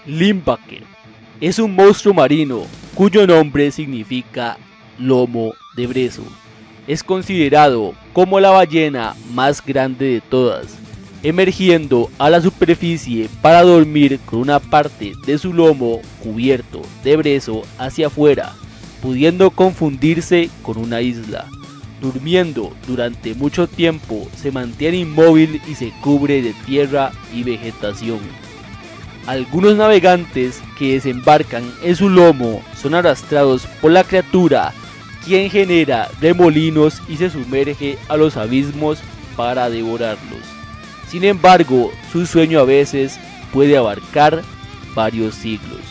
Lyngbakr es un monstruo marino cuyo nombre significa lomo de brezo. Es considerado como la ballena más grande de todas, emergiendo a la superficie para dormir con una parte de su lomo cubierto de brezo hacia afuera, pudiendo confundirse con una isla. Durmiendo durante mucho tiempo, se mantiene inmóvil y se cubre de tierra y vegetación. Algunos navegantes que desembarcan en su lomo son arrastrados por la criatura, quien genera remolinos y se sumerge a los abismos para devorarlos. Sin embargo, su sueño a veces puede abarcar varios siglos.